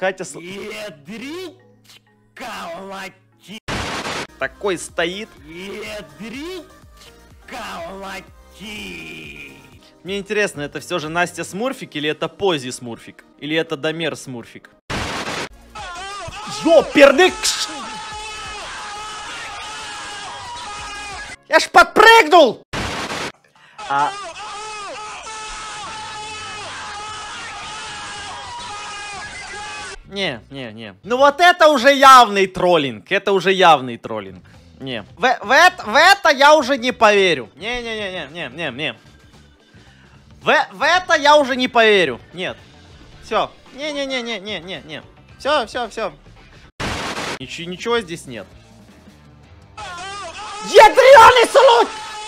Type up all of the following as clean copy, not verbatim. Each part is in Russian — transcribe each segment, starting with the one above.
Катя... Такой стоит. Мне интересно, это все же Настя Смурфик или это Пози Смурфик? Или это Дамир Смурфик? Ёперник! Я ж подпрыгнул! Не. Ну вот это уже явный троллинг. Это уже явный троллинг. Не. В это я уже не поверю. Не. В это я уже не поверю. Нет. Все. Не. Все. Ничего здесь нет. Ядрёный салут!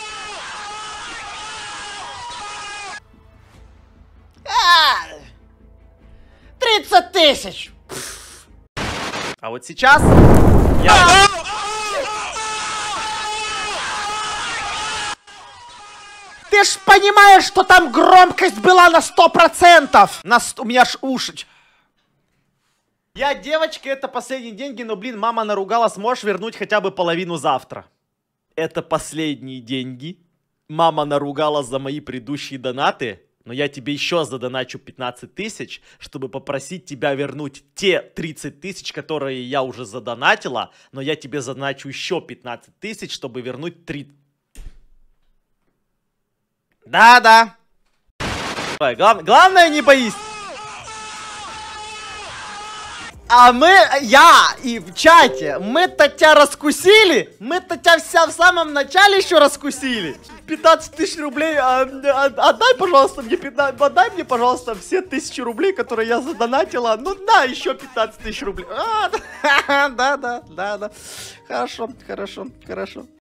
30 тысяч! А вот сейчас я... Ты ж понимаешь, что там громкость была на 100%! У меня ж уши... Я, девочка, это последние деньги, но, блин, мама наругала, сможешь вернуть хотя бы половину завтра? Это последние деньги. Мама наругала за мои предыдущие донаты, но я тебе еще задоначу 15 тысяч, чтобы попросить тебя вернуть те 30 тысяч, которые я уже задонатила, но я тебе задоначу еще 15 тысяч, чтобы вернуть 3... Да. Главное, не боись. А я и в чате, мы-то тебя раскусили, мы-то тебя вся в самом начале еще раскусили. 15 тысяч рублей, отдай, пожалуйста, отдай мне, пожалуйста, все 1000 рублей, которые я задонатила. Ну да, еще 15 тысяч рублей. Да. Хорошо.